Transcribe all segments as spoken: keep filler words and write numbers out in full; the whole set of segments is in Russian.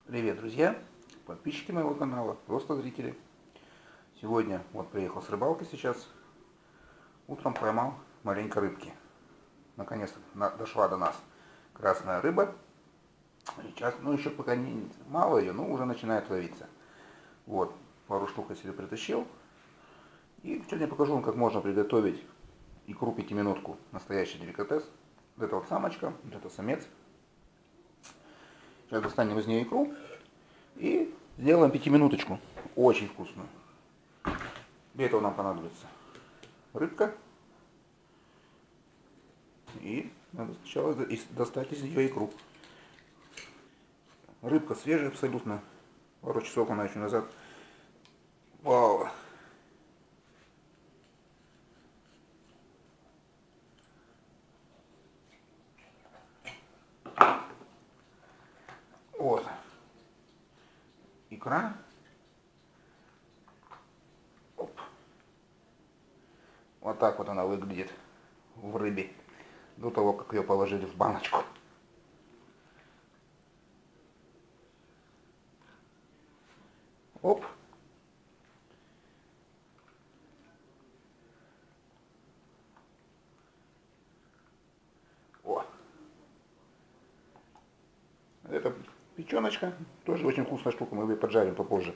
Привет, друзья, подписчики моего канала, просто зрители. Сегодня вот приехал с рыбалки сейчас. Утром поймал маленько рыбки. Наконец-то дошла до нас красная рыба. Сейчас, ну еще пока не мало ее, но уже начинает ловиться. Вот, пару штук я себе притащил. И сегодня покажу вам, как можно приготовить икру пятиминутку. Настоящий деликатес. Вот это вот самочка, вот это самец. Сейчас достанем из нее икру и сделаем пятиминуточку. Очень вкусную. Для этого нам понадобится рыбка. И надо сначала достать из нее икру. Рыбка свежая абсолютно. Пару часов она еще назад. Вау! Вот. Икра. Оп. Вот так вот она выглядит в рыбе. До того, как ее положили в баночку. Оп. О. Это печеночка. Тоже очень вкусная штука. Мы ее поджарим попозже.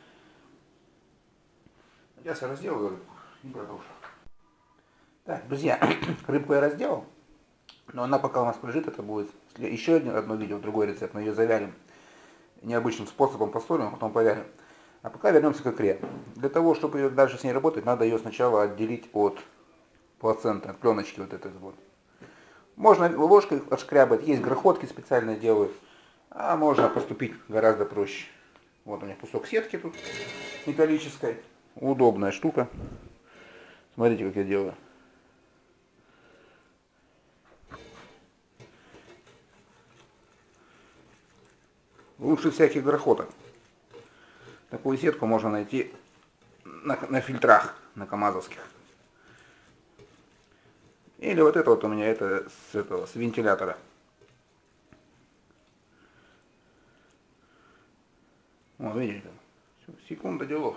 Я все разделаю и продолжу. Так, друзья, рыбку я разделал. Но она пока у нас лежит, это будет еще одно видео, другой рецепт. Мы ее завялим необычным способом, посолим, а потом повялим. А пока вернемся к икре. Для того, чтобы ее дальше с ней работать, надо ее сначала отделить от плаценты, от пленочки вот этой вот. Можно ложкой отшкрябать, есть грохотки специально делают. А можно поступить гораздо проще. Вот у меня кусок сетки тут металлической. Удобная штука. Смотрите, как я делаю. Лучше всяких грохоток. Такую сетку можно найти на, на фильтрах, на камазовских. Или вот это вот у меня, это с, этого, с вентилятора. Вот видите, секунда делов.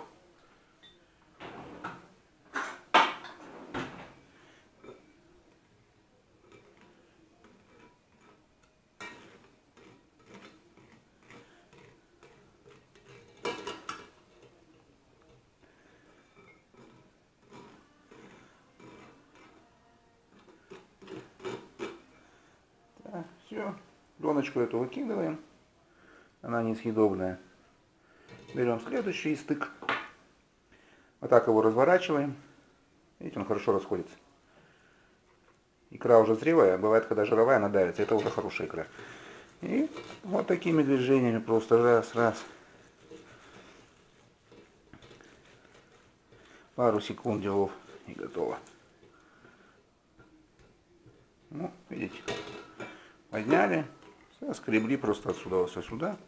Все, доночку эту выкидываем, она несъедобная. Берем следующий стык, вот так его разворачиваем, видите, он хорошо расходится. Икра уже зрелая, бывает, когда жировая, она давится, это уже хорошая икра. И вот такими движениями просто раз, раз. Пару секунд делов и готово. Ну, видите. Подняли, скребли просто отсюда все сюда.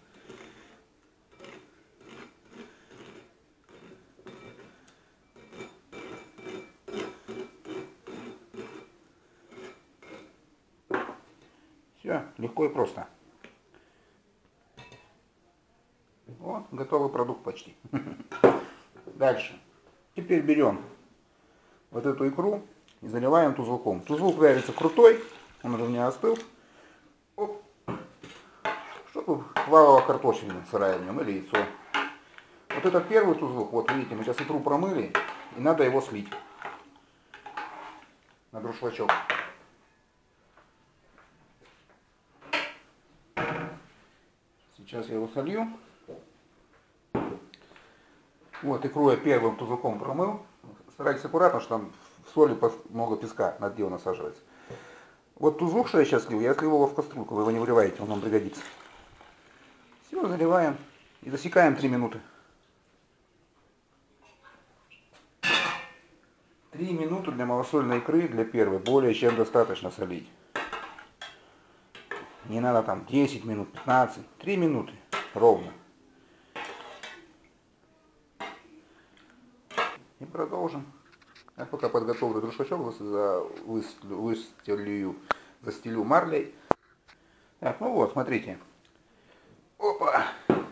Все, легко и просто. Вот, готовый продукт почти. Дальше. Теперь берем вот эту икру и заливаем тузлуком. Тузлук варится крутой, он уже у меня остыл. Оп. Чтобы плавала картофельная сырая в нем или яйцо. Вот этот первый тузлук, вот видите, мы сейчас икру промыли, и надо его слить на друшлачок. Сейчас я его солью. Вот икру я первым тузлуком промыл. Старайтесь аккуратно, что там в соли много песка, на дно насаживается. Вот тузлук, что я сейчас слил, я слил его в кастрюльку, вы его не выливаете, он вам пригодится. Все, заливаем и засекаем три минуты. три минуты для малосольной икры, для первой, более чем достаточно солить. Не надо там десять минут, пятнадцать, три минуты ровно. И продолжим. Я пока подготовлю друшлачок, выстелю, застелю марлей. Так, ну вот, смотрите. Опа!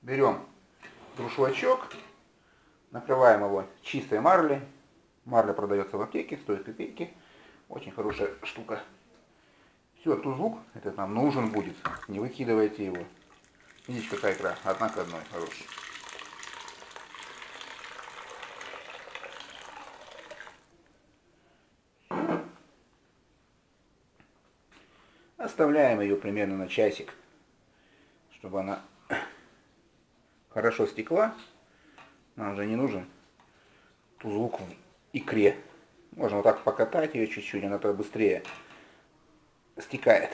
Берем друшлачок, накрываем его чистой марлей. Марля продается в аптеке, стоит копейки. Очень хорошая штука. Все, тузлук этот нам нужен будет. Не выкидывайте его. Видите, какая икра? Одна к одной хорошая. Оставляем ее примерно на часик, чтобы она хорошо стекла. Нам же не нужен тузлук в икре. Можно вот так покатать ее чуть-чуть, она тогда быстрее стекает.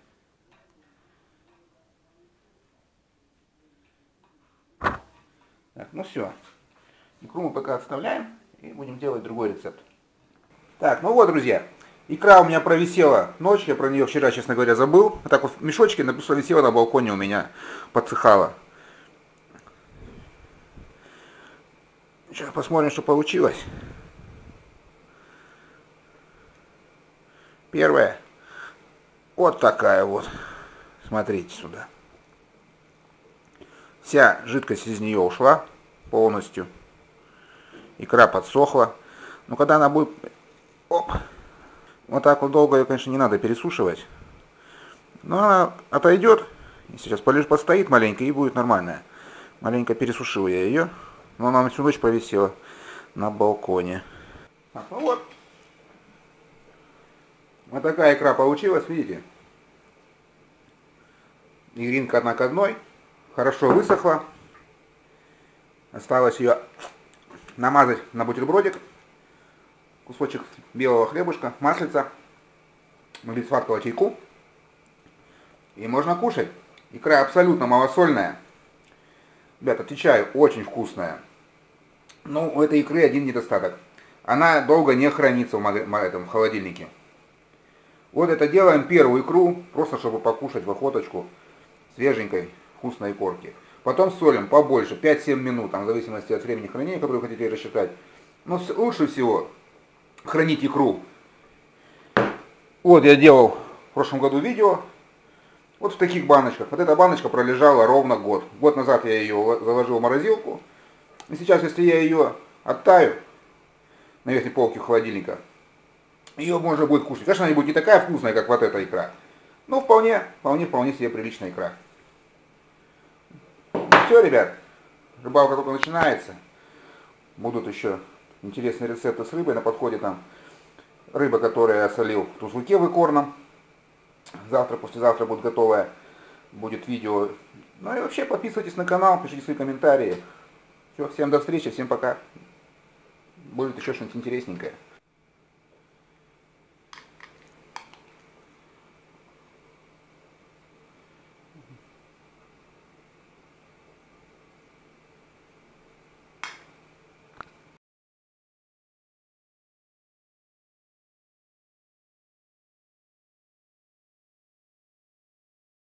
Так, ну все. Икру мы пока отставляем и будем делать другой рецепт. Так, ну вот, друзья. Икра у меня провисела ночь, я про нее вчера, честно говоря, забыл. Вот так вот в мешочке провисела на балконе у меня, подсыхала. Сейчас посмотрим, что получилось. Первая. Вот такая вот. Смотрите сюда. Вся жидкость из нее ушла полностью. Икра подсохла. Но когда она будет... Оп. Вот так вот долго ее, конечно, не надо пересушивать. Но она отойдет. И сейчас полежит, постоит маленько и будет нормальная. Маленько пересушил я ее. Но она всю ночь провисела на балконе. Так, ну вот. Вот такая икра получилась, видите? Икринка одна к одной. Хорошо высохла. Осталось ее намазать на бутербродик. Кусочек белого хлебушка, маслица. Или сладкого чайку. И можно кушать. Икра абсолютно малосольная. Ребята, отвечаю, очень вкусная. Но у этой икры один недостаток. Она долго не хранится в, этом, в холодильнике. Вот это делаем первую икру, просто чтобы покушать в охоточку свеженькой вкусной корки. Потом солим побольше, пять-семь минут, там, в зависимости от времени хранения, которое вы хотите рассчитать. Но лучше всего хранить икру. Вот я делал в прошлом году видео. Вот в таких баночках. Вот эта баночка пролежала ровно год. Год назад я ее заложил в морозилку. И сейчас, если я ее оттаю на верхней полке холодильника, ее можно будет кушать. Конечно, она не будет не такая вкусная, как вот эта икра. Но вполне, вполне, вполне себе приличная икра. Ну все, ребят. Рыбалка только начинается. Будут еще интересные рецепты с рыбой. На подходе там рыба, которую я солил в тузлуке в икорном. Завтра, послезавтра будет готовое. Будет видео. Ну и вообще подписывайтесь на канал, пишите свои комментарии. Все, всем до встречи, всем пока. Будет еще что-нибудь интересненькое.